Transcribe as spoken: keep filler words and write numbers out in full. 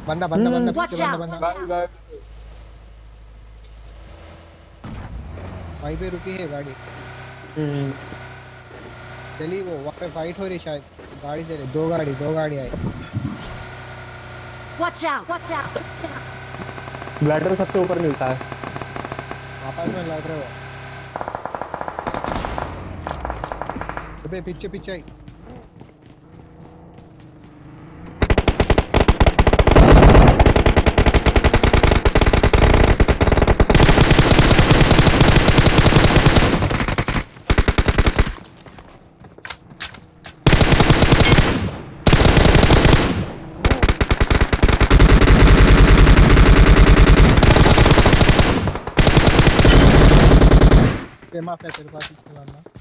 बंदा बंदा बंदा Watch पीछे बंदा out! बंदा गाड़ी गाड़ी वहीं पे रुकी है गाड़ी। हम्म चली वो वहाँ पे फाइट हो रही शायद। गाड़ी चले दो गाड़ी दो गाड़ी आई। Watch out! Watch out! Bladder सबसे ऊपर मिलता है। आपस में लड़ रहे हो। अबे पीछे पीछे आई। माफिया तेरे पास ही चलाना।